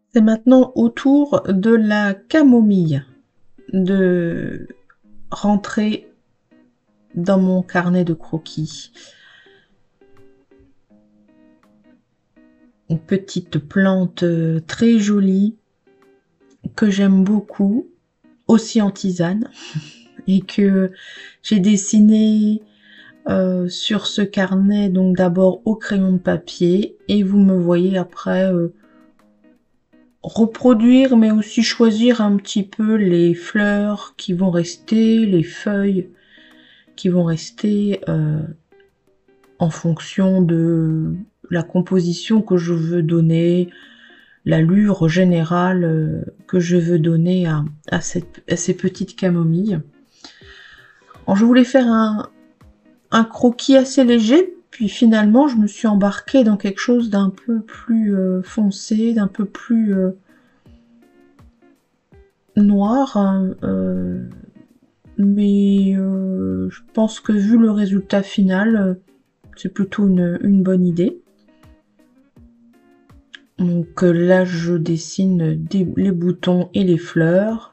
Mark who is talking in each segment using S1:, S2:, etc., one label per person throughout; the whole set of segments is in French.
S1: C'est maintenant au tour de la camomille de rentrer dans mon carnet de croquis. Une petite plante très jolie que j'aime beaucoup, aussi en tisane, et que j'ai dessinée sur ce carnet, donc d'abord au crayon de papier, et vous me voyez après reproduire, mais aussi choisir un petit peu les fleurs qui vont rester, les feuilles qui vont rester en fonction de la composition que je veux donner, l'allure générale que je veux donner à ces petites camomilles. Alors, je voulais faire un croquis assez léger, puis finalement je me suis embarquée dans quelque chose d'un peu plus foncé, d'un peu plus noir, hein, mais je pense que vu le résultat final, c'est plutôt une bonne idée. Donc là je dessine les boutons et les fleurs.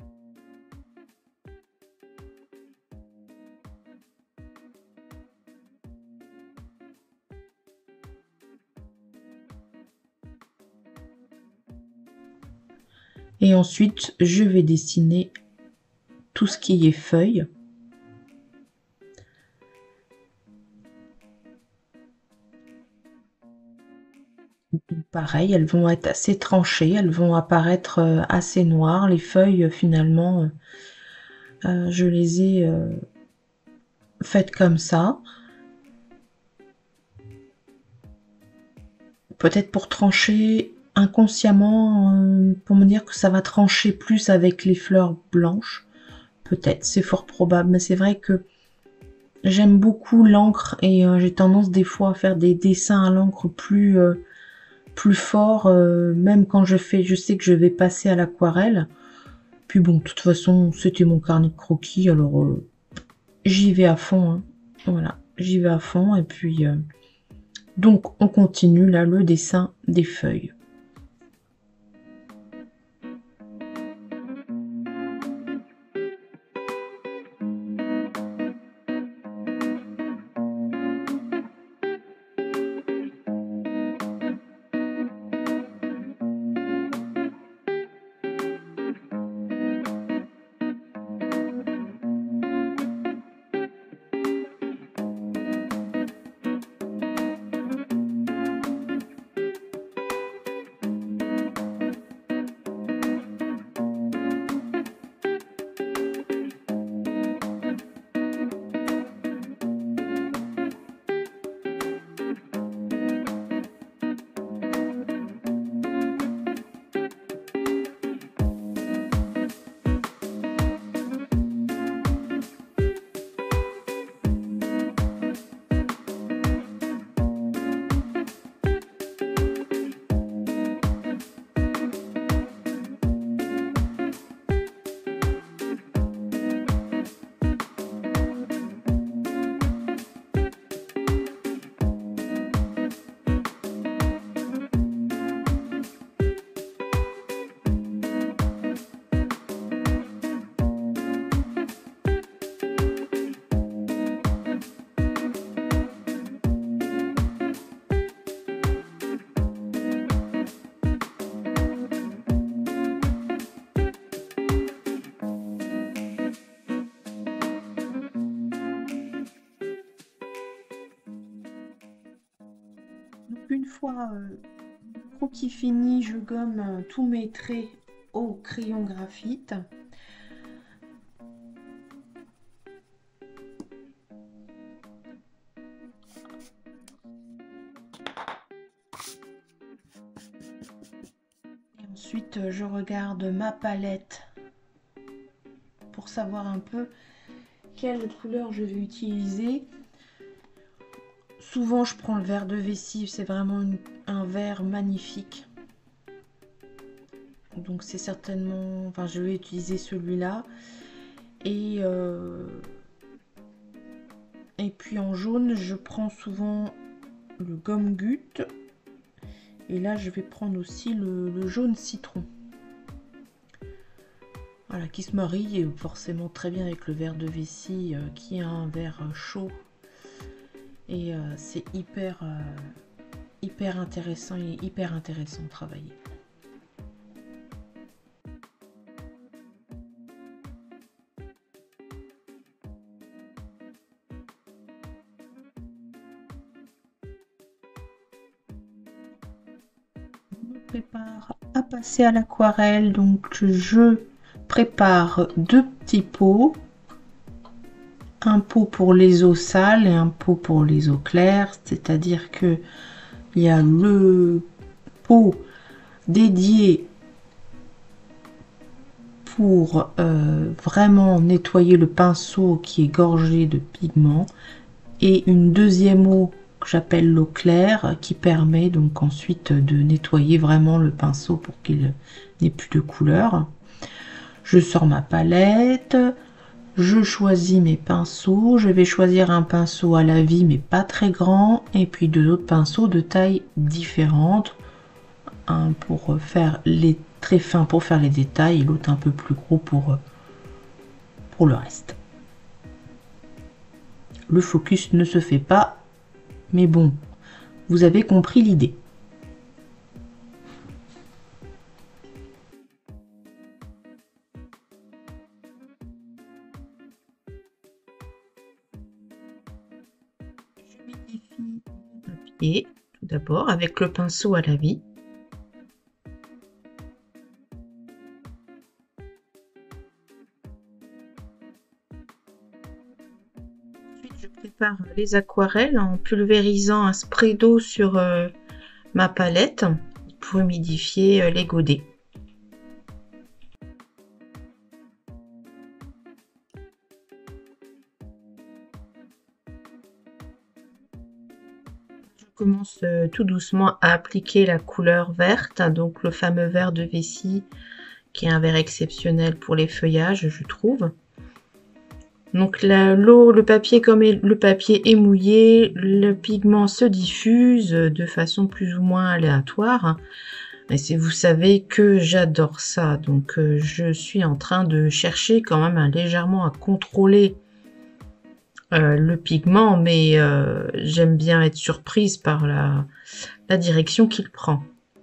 S1: Et ensuite je vais dessiner tout ce qui est feuilles. Pareil, elles vont être assez tranchées, elles vont apparaître assez noires. Les feuilles, finalement, je les ai faites comme ça. Peut-être pour trancher inconsciemment, pour me dire que ça va trancher plus avec les fleurs blanches. Peut-être, c'est fort probable, mais c'est vrai que j'aime beaucoup l'encre et j'ai tendance des fois à faire des dessins à l'encre plus forts, même quand je sais que je vais passer à l'aquarelle. Puis bon, de toute façon, c'était mon carnet de croquis, alors j'y vais à fond, hein. Voilà, j'y vais à fond, et puis donc on continue là le dessin des feuilles. Donc une fois le croquis fini, je gomme tous mes traits au crayon graphite. Et ensuite, je regarde ma palette pour savoir un peu quelle couleur je vais utiliser. Souvent je prends le verre de vessie, c'est vraiment un verre magnifique. Donc c'est certainement, enfin je vais utiliser celui-là. Et puis en jaune, je prends souvent le gomme-goutte. Et là, je vais prendre aussi le jaune citron. Voilà, qui se marie forcément très bien avec le verre de vessie qui est un verre chaud. Et c'est hyper intéressant et hyper intéressant de travailler. Prépare à passer à l'aquarelle, donc je prépare 2 petits pots, un pot pour les eaux sales et un pot pour les eaux claires, c'est-à-dire que il y a le pot dédié pour vraiment nettoyer le pinceau qui est gorgé de pigments et une deuxième eau que j'appelle l'eau claire qui permet donc ensuite de nettoyer vraiment le pinceau pour qu'il n'ait plus de couleur. Je sors ma palette, je choisis mes pinceaux, je vais choisir un pinceau à la vie mais pas très grand et puis 2 autres pinceaux de taille différente, un pour faire les très fins pour faire les détails et l'autre un peu plus gros pour le reste. Le focus ne se fait pas, mais bon, vous avez compris l'idée. J'humidifie le papier tout d'abord avec le pinceau à la vie. Ensuite, je prépare les aquarelles en pulvérisant un spray d'eau sur ma palette pour humidifier les godets. Je commence tout doucement à appliquer la couleur verte, donc le fameux vert de vessie qui est un vert exceptionnel pour les feuillages, je trouve. Donc l'eau, le papier, comme le papier est mouillé, le pigment se diffuse de façon plus ou moins aléatoire. Et vous savez que j'adore ça, donc je suis en train de chercher quand même légèrement à contrôler le pigment, mais j'aime bien être surprise par la direction qu'il prend.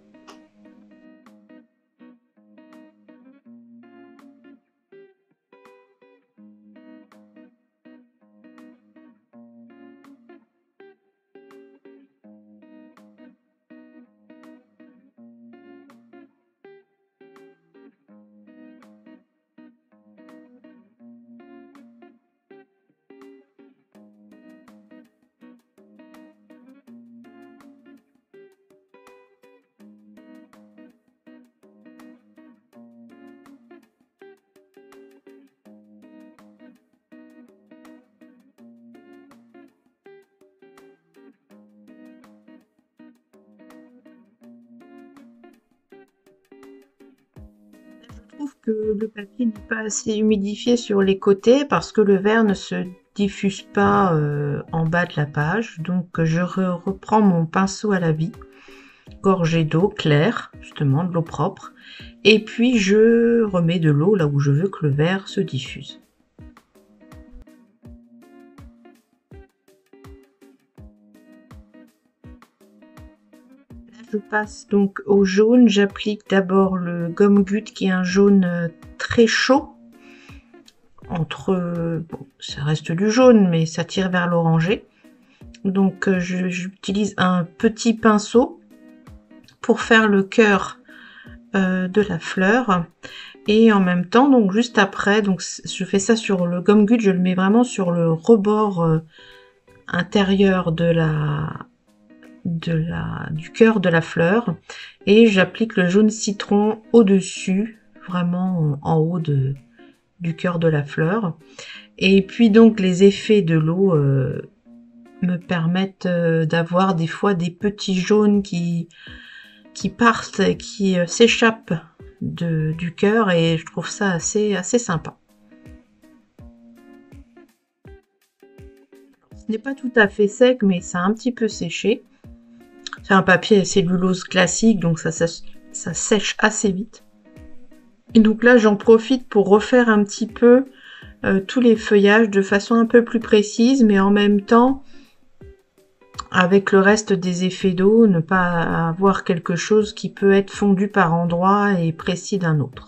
S1: Je trouve que le papier n'est pas assez humidifié sur les côtés parce que le verre ne se diffuse pas en bas de la page. Donc je reprends mon pinceau à la vie, gorgé d'eau claire, justement de l'eau propre, et puis je remets de l'eau là où je veux que le verre se diffuse. Je passe donc au jaune, j'applique d'abord le gomme-goutte qui est un jaune très chaud, bon, ça reste du jaune mais ça tire vers l'orangé. Donc j'utilise un petit pinceau pour faire le cœur de la fleur et en même temps, donc juste après, donc je fais ça sur le gomme-goutte, je le mets vraiment sur le rebord intérieur du cœur de la fleur et j'applique le jaune citron au-dessus, vraiment en haut du cœur de la fleur. Et puis donc les effets de l'eau me permettent d'avoir des fois des petits jaunes qui partent, qui s'échappent du cœur et je trouve ça assez sympa. Ce n'est pas tout à fait sec mais ça a un petit peu séché. C'est un papier à cellulose classique, donc ça sèche assez vite. Et donc là, j'en profite pour refaire un petit peu tous les feuillages de façon un peu plus précise, mais en même temps, avec le reste des effets d'eau, ne pas avoir quelque chose qui peut être fondu par endroits et précis d'un autre.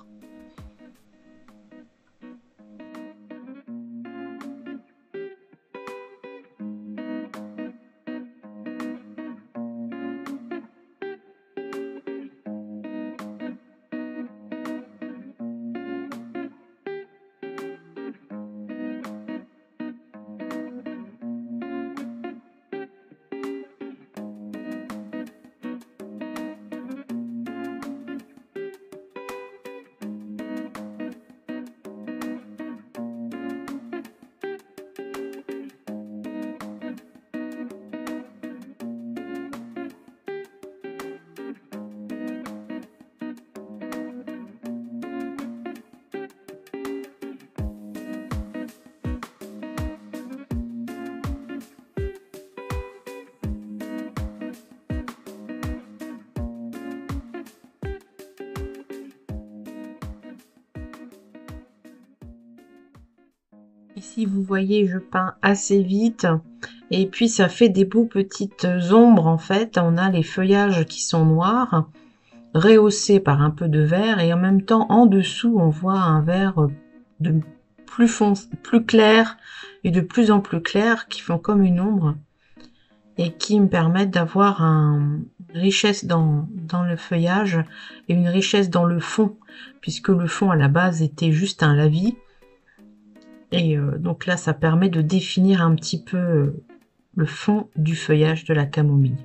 S1: Ici, vous voyez, je peins assez vite et puis ça fait des beaux petites ombres en fait. On a les feuillages qui sont noirs, rehaussés par un peu de vert et en même temps en dessous on voit un vert de plus clair et de plus en plus clair qui font comme une ombre et qui me permettent d'avoir une richesse dans le feuillage et une richesse dans le fond, puisque le fond à la base était juste un lavis. Et donc là, ça permet de définir un petit peu le fond du feuillage de la camomille.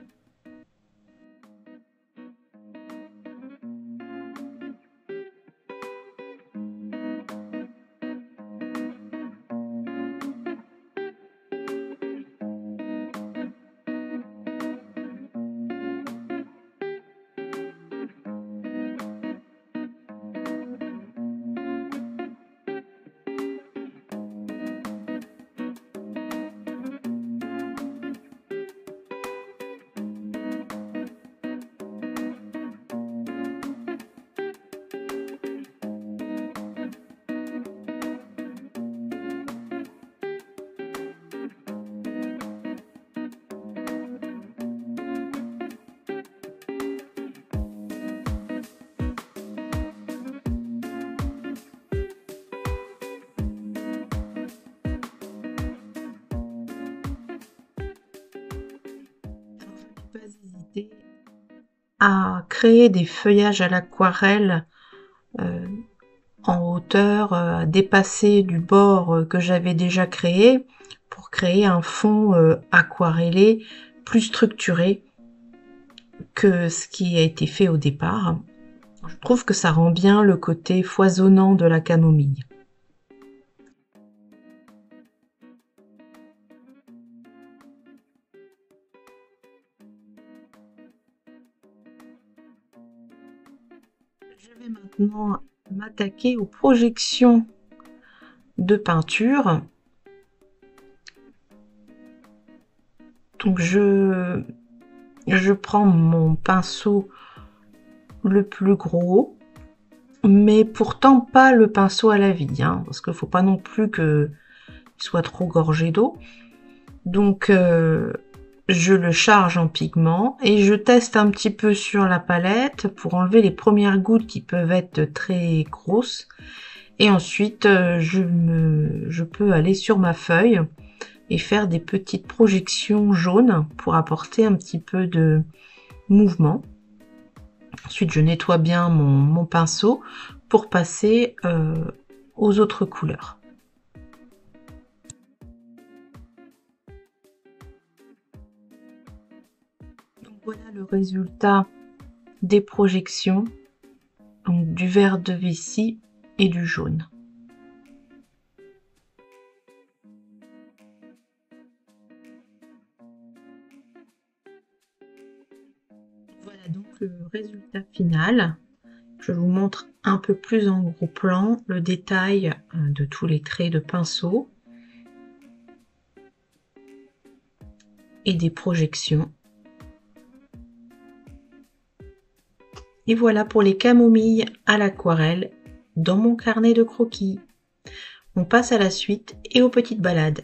S1: À créer des feuillages à l'aquarelle en hauteur, à dépasser du bord que j'avais déjà créé pour créer un fond aquarellé plus structuré que ce qui a été fait au départ. Je trouve que ça rend bien le côté foisonnant de la camomille. Je vais maintenant m'attaquer aux projections de peinture. Donc je prends mon pinceau le plus gros, mais pourtant pas le pinceau à la vie, hein, parce qu'il ne faut pas non plus qu'il soit trop gorgé d'eau. Donc je le charge en pigment et je teste un petit peu sur la palette pour enlever les premières gouttes qui peuvent être très grosses. Et ensuite, je peux aller sur ma feuille et faire des petites projections jaunes pour apporter un petit peu de mouvement. Ensuite, je nettoie bien mon pinceau pour passer aux autres couleurs. Donc voilà le résultat des projections, donc du vert de vessie et du jaune. Voilà donc le résultat final. Je vous montre un peu plus en gros plan le détail de tous les traits de pinceau et des projections. Et voilà pour les camomilles à l'aquarelle dans mon carnet de croquis. On passe à la suite et aux petites balades.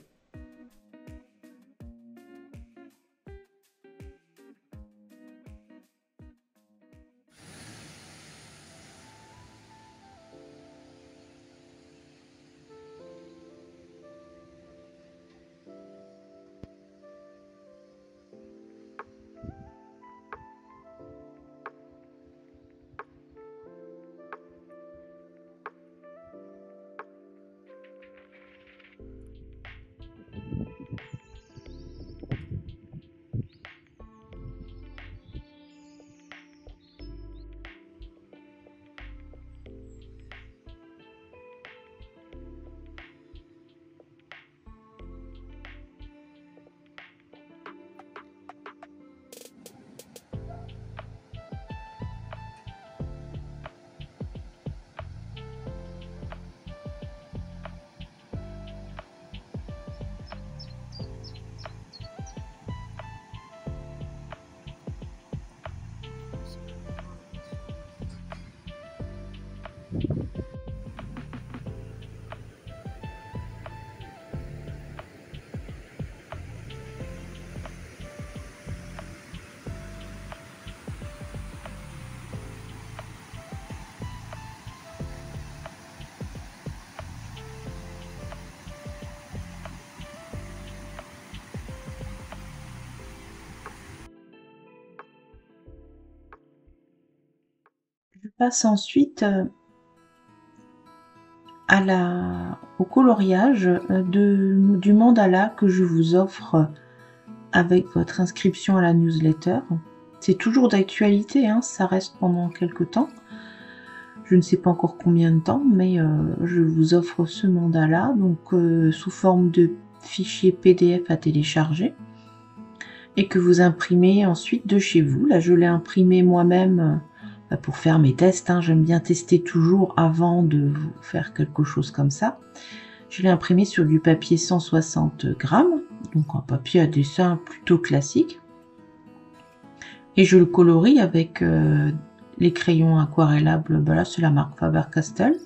S1: Je passe ensuite au coloriage du mandala que je vous offre avec votre inscription à la newsletter. C'est toujours d'actualité, hein, ça reste pendant quelques temps. Je ne sais pas encore combien de temps, mais je vous offre ce mandala donc sous forme de fichier PDF à télécharger et que vous imprimez ensuite de chez vous. Là, je l'ai imprimé moi-même pour faire mes tests, hein. J'aime bien tester toujours avant de vous faire quelque chose comme ça. Je l'ai imprimé sur du papier 160 grammes, donc un papier à dessin plutôt classique. Et je le colorie avec les crayons aquarellables, là c'est la marque Faber-Castell.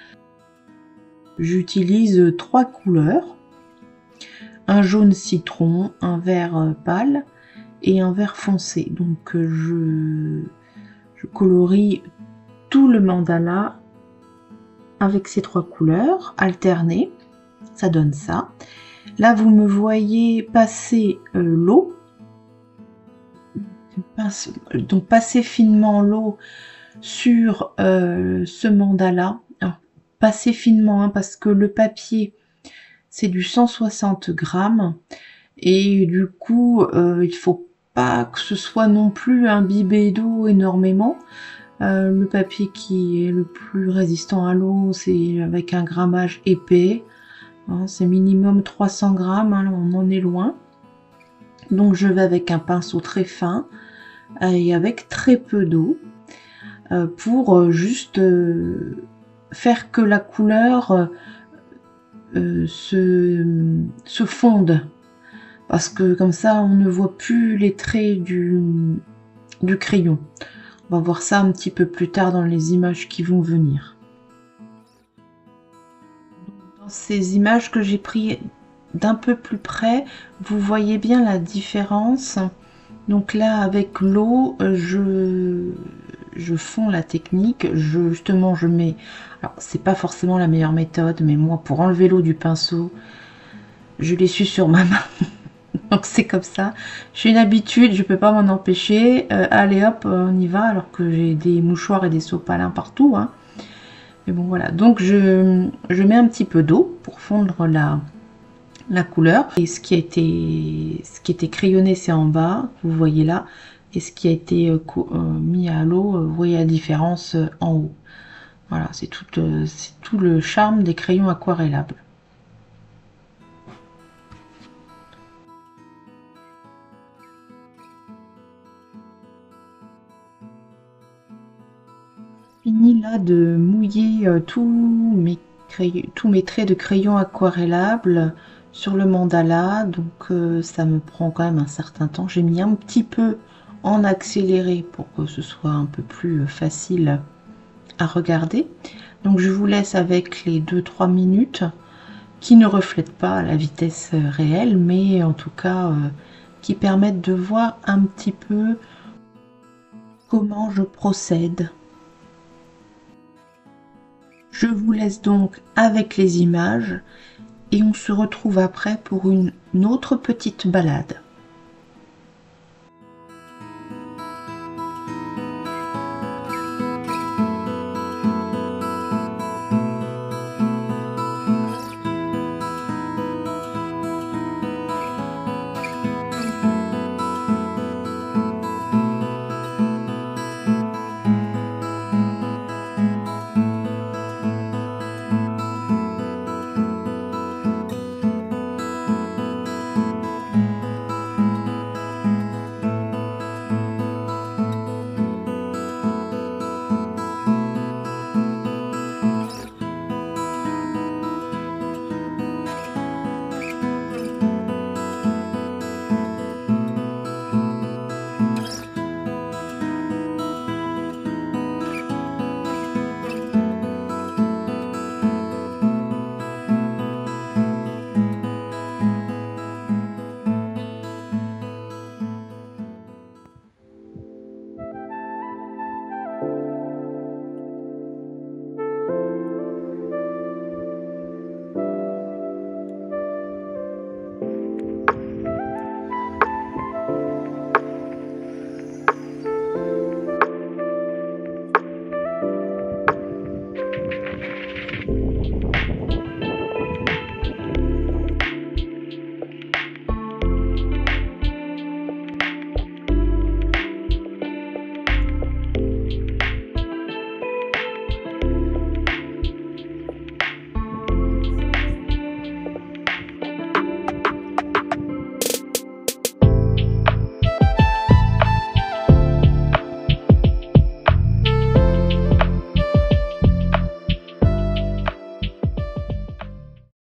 S1: J'utilise 3 couleurs, un jaune citron, un vert pâle et un vert foncé. Donc je colorie tout le mandala avec ces 3 couleurs alternées, ça donne ça. Là vous me voyez passer l'eau, donc passer finement l'eau sur ce mandala. Alors, passer finement, hein, parce que le papier c'est du 160 grammes et du coup il faut pas que ce soit non plus imbibé d'eau énormément. Le papier qui est le plus résistant à l'eau, c'est avec un grammage épais, hein, c'est minimum 300 grammes, hein, on en est loin. Donc je vais avec un pinceau très fin et avec très peu d'eau pour juste faire que la couleur se fonde, parce que comme ça on ne voit plus les traits du crayon. On va voir ça un petit peu plus tard dans les images qui vont venir. Dans ces images que j'ai pris d'un peu plus près, vous voyez bien la différence. Donc là avec l'eau, je fonds la technique, justement je mets, alors c'est pas forcément la meilleure méthode, mais moi pour enlever l'eau du pinceau, je l'essuie sur ma main. Donc c'est comme ça, j'ai une habitude, je peux pas m'en empêcher. Allez hop, on y va, alors que j'ai des mouchoirs et des sopalins partout, hein. Mais bon voilà, donc je mets un petit peu d'eau pour fondre la couleur. Et ce qui a été crayonné, c'est en bas, vous voyez là, et ce qui a été mis à l'eau, vous voyez la différence en haut. Voilà, c'est tout le charme des crayons aquarellables. Fini là de mouiller tous mes traits de crayon aquarellables sur le mandala, donc ça me prend quand même un certain temps. J'ai mis un petit peu en accéléré pour que ce soit un peu plus facile à regarder. Donc je vous laisse avec les 2-3 minutes qui ne reflètent pas la vitesse réelle, mais en tout cas qui permettent de voir un petit peu comment je procède. Je vous laisse donc avec les images et on se retrouve après pour une autre petite balade.